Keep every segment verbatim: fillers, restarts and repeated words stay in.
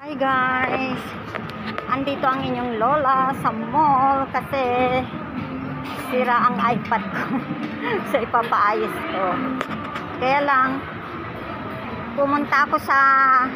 Hi guys! Andito ang inyong lola sa mall kasi sira ang iPad ko. So ipapaayos ko. Kaya lang pumunta ako sa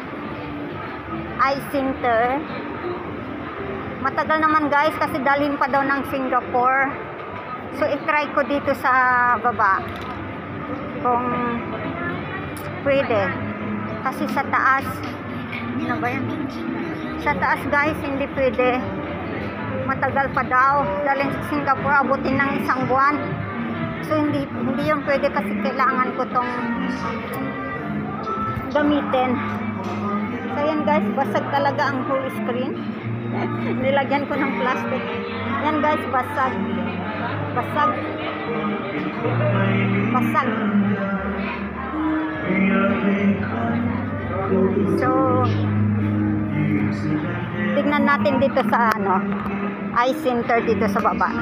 iCenter. Matagal naman guys kasi dalhin pa daw ng Singapore. So i-try ko dito sa baba kung pwede. Kasi sa taas, ano ba yan? Sa taas guys, hindi pwede. Matagal pa daw. Dalhin sa Singapore, abutin ng isang buwan. So hindi, hindi yun pwede kasi kailangan ko tong gamitin. So yan guys, basag talaga ang whole screen. Nilagyan ko ng plastic. Yan guys, basag. Basag. Basag. So, tignan natin dito sa ano, iCenter dito sa baba.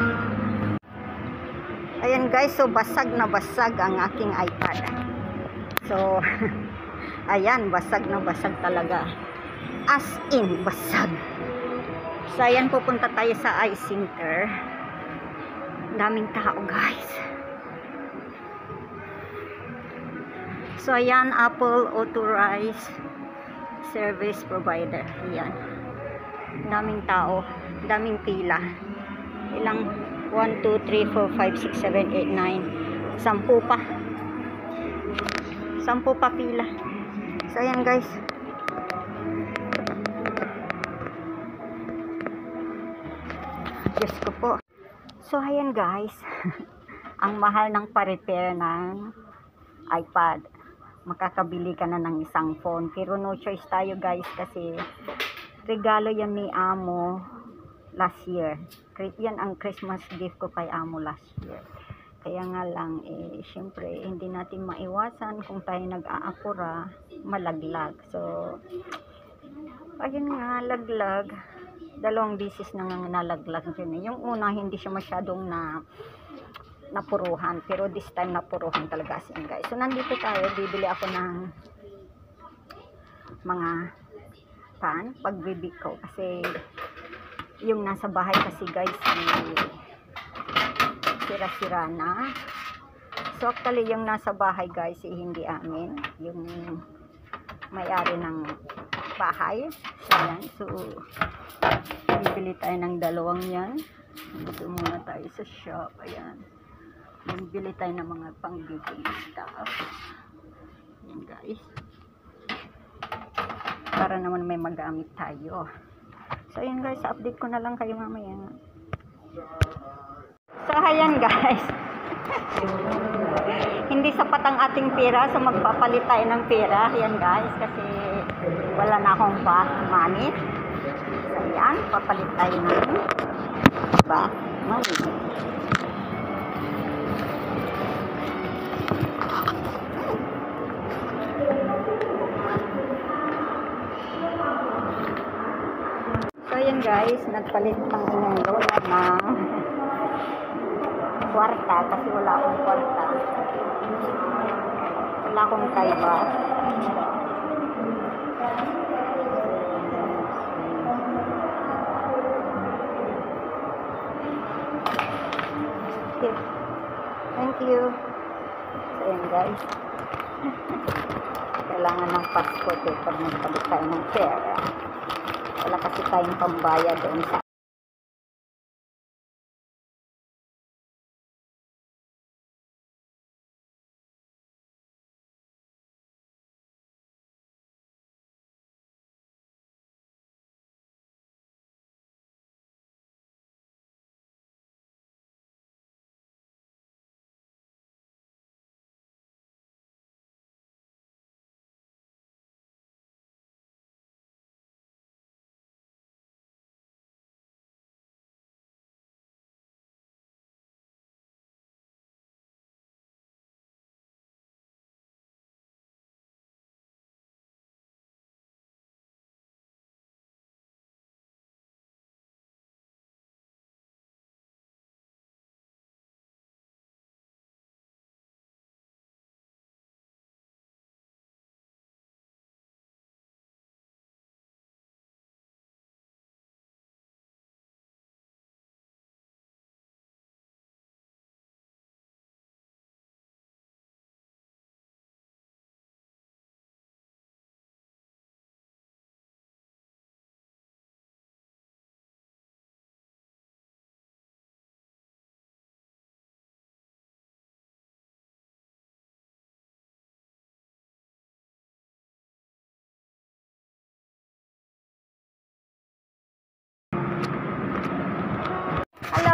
Ayan guys, so basag na basag ang aking iPad. So, ayan, basag na basag talaga. As in, basag. So, ayan, pupunta tayo sa iCenter. Daming tao guys. So, ayan, Apple Authorized Service Provider. Ayan. Daming tao. Daming pila. Ilang? one, two, three, four, five, six, seven, eight, nine. Sampu pa. Sampu pa pila. So, ayan guys. Diyos ko po. So, ayan guys. Ang mahal ng pa-repair ng iPad. Makakabili ka na ng isang phone. Pero no choice tayo guys kasi regalo yan ni Amo last year. Yan ang Christmas gift ko kay Amo last year. Kaya nga lang, eh, syempre, hindi natin maiwasan kung tayo nag-aapura, malaglag. So, ayun nga, laglag. Dalawang bisis na nga nalaglag yun. Yung una, hindi siya masyadong na napuruhan, pero this time napuruhan talaga siya guys. So nandito tayo, bibili ako ng mga pan pagbibig ko kasi yung nasa bahay kasi guys sira-sira na. So actually yung nasa bahay guys eh, hindi amin, yung may-ari ng bahay. So yan, so bibili tayo ng dalawang yan. Dito muna tayo sa shop. Ayan, bili tayo ng mga pang-baking stuff. Ayan guys, para naman may magamit tayo. So ayan guys, update ko na lang kayo mamaya. So ayan guys, hindi sapat ang ating pera, so magpapalit tayo ng pera. Ayan guys, kasi wala na akong bath money. So ayan, papalit tayo ng bath money. So ayan guys, nagpalit ang inyong lola ng kwarta kasi wala akong kwarta. Wala akong kaiba. Okay. Thank you. So ayan guys. Kailangan ng passport eh pag nagpalit tayo ng pera. Wala kasi tayong pambayad doon sa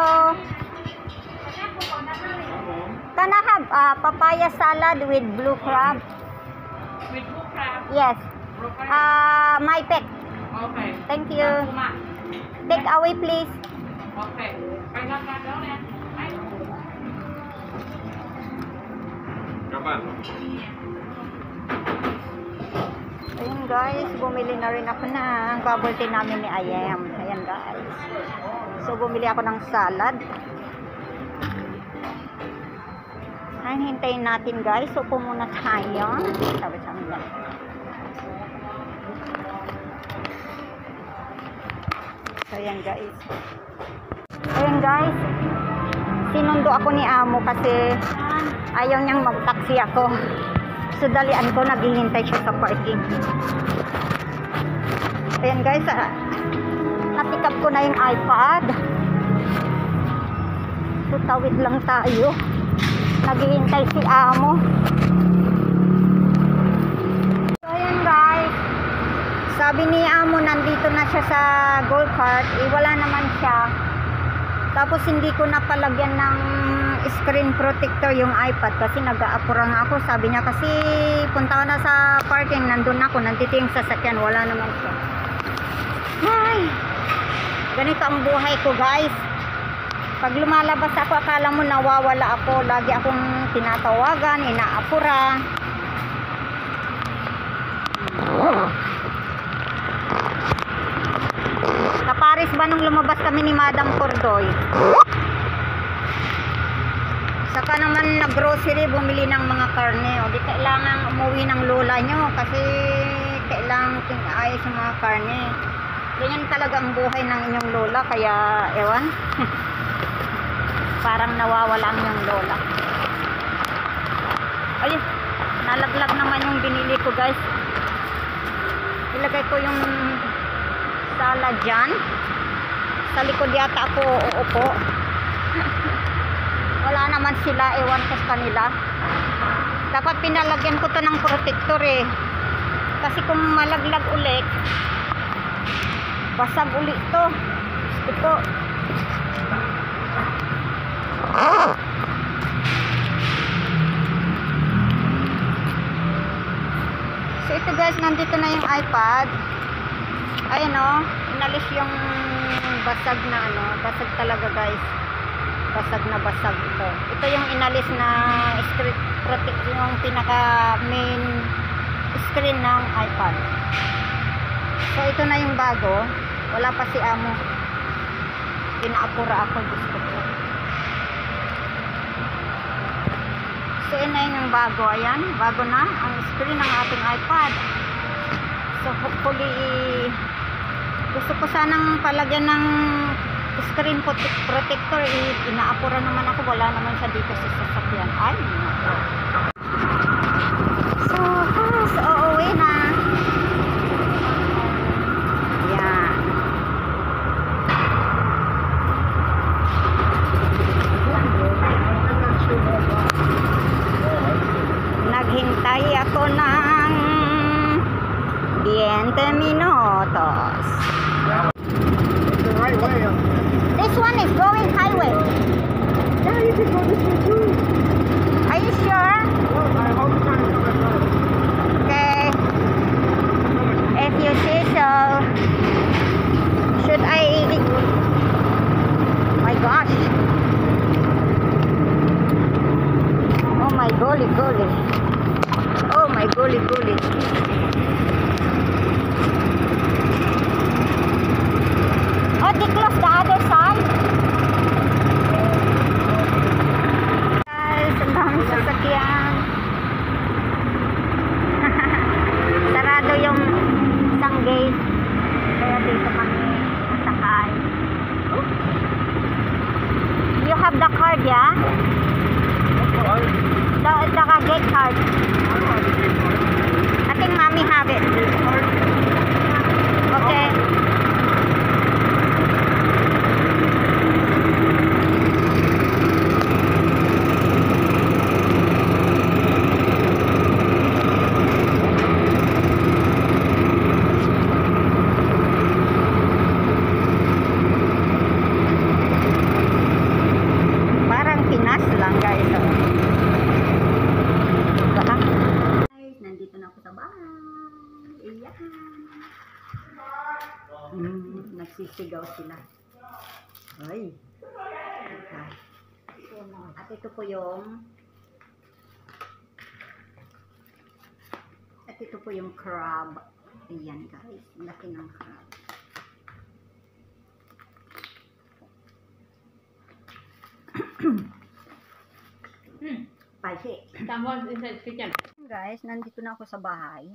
Hello. Can I have uh, papaya salad with blue crab? With blue crab? Yes. Broccoli? Uh, my pet. Okay. Thank you. Kuma. Take away, please. Okay.ไปรับงานแล้วเนี่ยไป Kapan? Ayun guys, bumili na rin ako ng bubble tea namin ni Ayem. Ayan guys. So bumili ako ng salad. Ay, hintayin natin guys. So upo muna tayo. Sabi sa amin guys. So ayan guys. Ayan guys. Sinundo ako ni Amo kasi ayaw niyang mag-taxi ako. So dalian ko, naghihintay siya sa parking. Ayan guys, ah, na-pick up ko na yung iPod. So tawid lang tayo. Naghihintay si Amo. So ayan guys, sabi ni Amo nandito na siya sa golf cart. Eh wala naman siya. Tapos hindi ko napalagyan ng screen protector yung iPad kasi nag-aapura nga ako. Sabi niya kasi punta ka na sa parking, nandun ako, nandito yung sasakyan, wala naman siya. Ay, ganito ang buhay ko guys. Pag lumalabas ako, akala mo nawawala ako. Lagi akong tinatawagan, inaapura. Kaparis ba nung lumabas kami ni Madam Cordoy? Saka naman nag-grocery, bumili ng mga karne. O di kailangan umuwi ng lola nyo kasi kailangan ayos yung mga karne. Ganyan talaga ang buhay ng inyong lola, kaya ewan. Parang nawawala ang inyong lola. Ayun, nalaglag naman yung binili ko guys. Ilagay ko yung salad dyan. Sa likod yata ako uupo. Wala naman sila, ewan ko sa kanila. Dapat pinalagyan ko to ng protector eh. Kasi kung malaglag ulit, basag ulit to. Ito. So ito guys, nandito na yung iPad. Ayun o, inalis yung basag na ano, basag talaga guys. Basag na basag ito. Ito yung inalis na screen protect, yung pinaka main screen ng iPad. So ito na yung bago. Wala pa si Amo. Pinaapura ako, gusto ko. So yun na yun yung bago. Ayan, bago na ang screen ng ating iPad. So hopefully gusto ko sanang palagyan ng screen protector. Eh, inaapura naman ako, wala naman siya dito sa sasakyan. Ay, nako. So, ah, so uuwi na. Yan. Naghintay ako ng twenty minutos. Right way. This one is going highway. Yeah, you can go this way too. Are you sure? Well, I hope it's not coming right. Okay. If you say so. Should I... My gosh. Oh my golly golly. Oh my golly golly. Oh, they close the other side. Guys, ang daming sasakyan. Sarado yung isang gate. Kaya dito kami nasakay. You have the card, yeah? The, the gate card. I think mommy have it. Okay. nagsisigaw sila. Ay. Okay. At ito po yung at ito po yung crab. Ayan guys, laki ng crab. Hmm. Spicy. Someone inside kitchen. Guys, nandito na ako sa bahay.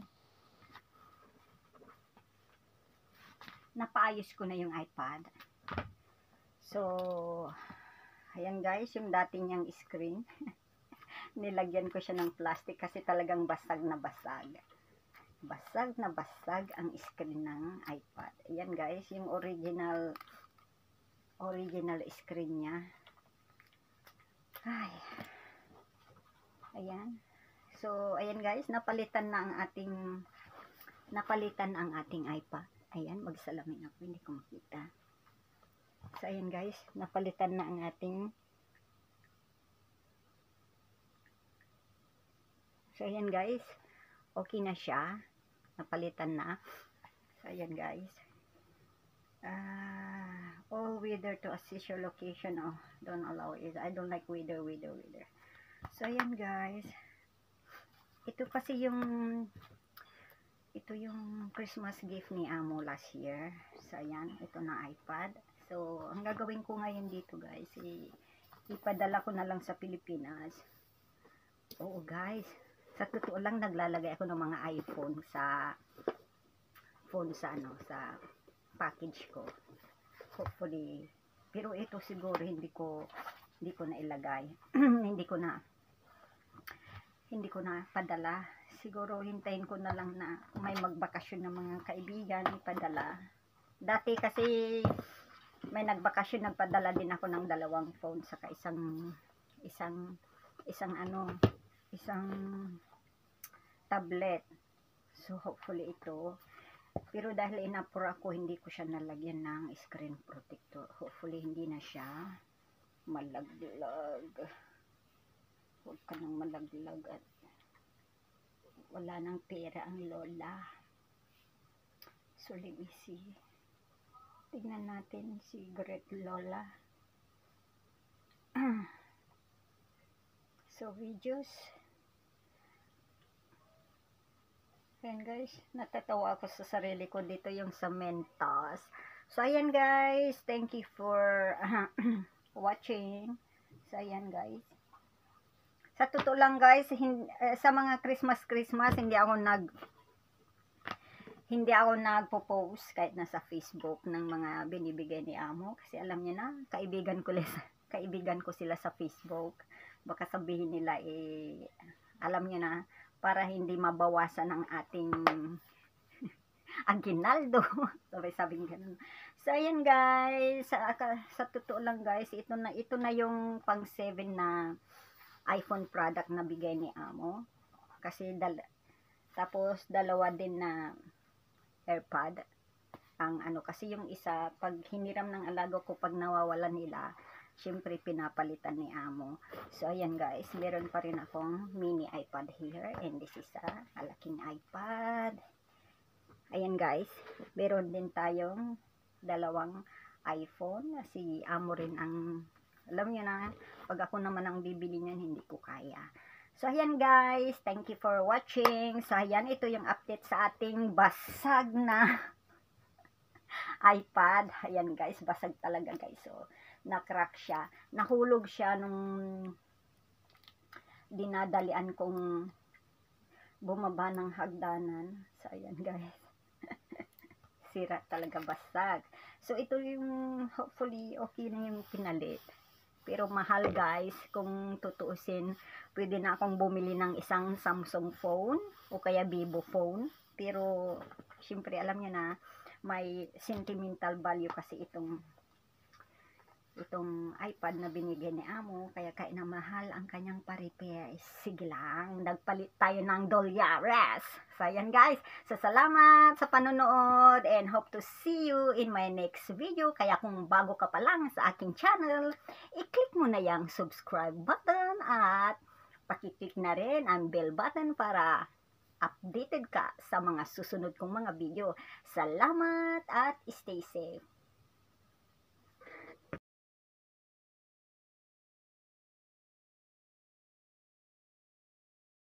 Napaayos ko na yung iPad. So, ayan guys, yung dating niyang screen. Nilagyan ko siya ng plastic kasi talagang basag na basag. Basag na basag ang screen ng iPad. Ayan guys, yung original original screen niya. Ay. Ayan. So, ayan guys, napalitan na ang ating napalitan ang ating iPad. Ayan, magsalamin ako, hindi ko makita. So, ayan guys, napalitan na ang ating So, ayan guys, okay na siya. Napalitan na. So, ayan guys. Uh, all weather to assist your location. Oh, don't allow it. I don't like weather, weather, weather. So, ayan guys. Ito kasi yung ito yung Christmas gift ni Amo last year. So, ayan. Ito na iPad. So, ang gagawin ko ngayon dito guys, i ipadala ko na lang sa Pilipinas. Oo guys. Sa totoo lang, naglalagay ako ng mga iPhone sa phone sa ano, sa package ko. Hopefully. Pero ito siguro hindi ko hindi ko na ilagay. hindi ko na hindi ko na padala. Siguro hintayin ko na lang na may magbakasyon ng mga kaibigan, ipadala. Dati kasi may nagbakasyon, nagpadala din ako ng dalawang phone saka isang isang isang ano, isang tablet. So hopefully ito. Pero dahil inapura ko, hindi ko siya nalagyan ng screen protector. Hopefully hindi na siya malaglag. Huwag ka nang malaglag at wala nang pera ang lola. So let me see. Tignan natin si Great Lola. So videos. Ayan guys, natatawa ako sa sarili ko dito yung sa Mentos. So ayan guys, thank you for uh, watching. So ayan guys. Sa totoo lang guys, hin, uh, sa mga Christmas Christmas hindi ako nag hindi ako nagpo-post kahit nasa Facebook ng mga binibigay ni Amo kasi alam niya na, kaibigan ko sila, kaibigan ko sila sa Facebook. Baka sabihin nila eh alam niya na, para hindi mabawasan ang ating aginaldo. Sabi sabi ganun. So ayan guys, sa, sa totoo lang guys, ito na ito na yung pang seven na iPhone product na bigay ni Amo. Kasi dal tapos dalawa din na AirPod. Ang ano kasi yung isa pag hiniram ng alaga ko, pag nawawalan nila, syempre pinapalitan ni Amo. So ayan guys, meron pa rin akong mini iPad here, and this is a malaking iPad. Ayan guys, meron din tayong dalawang iPhone. Si Amo rin ang, alam niyo na, pag ako naman ang bibili niyan, hindi ko kaya. So ayan guys, thank you for watching. So ayan, ito yung update sa ating basag na iPad. Ayan guys, basag talaga guys. So na-crack siya. Nahulog siya nung dinadalian kong bumaba ng hagdanan. So, ayan guys. Sira talaga, basag. So, ito yung hopefully okay na yung pinalit. Pero mahal guys. Kung tutuusin, pwede na akong bumili ng isang Samsung phone o kaya Vivo phone. Pero, syempre alam niyo na, may sentimental value kasi itong itong iPad na binigay ni Amo, kaya kaya na mahal ang kanyang pa-repair. Sige lang, nagpalit tayo ng dolyares. So ayan guys, so salamat sa panonood and hope to see you in my next video. Kaya kung bago ka pa lang sa aking channel, i-click mo na yung subscribe button at pakiclick na rin ang bell button para updated ka sa mga susunod kong mga video. Salamat at stay safe.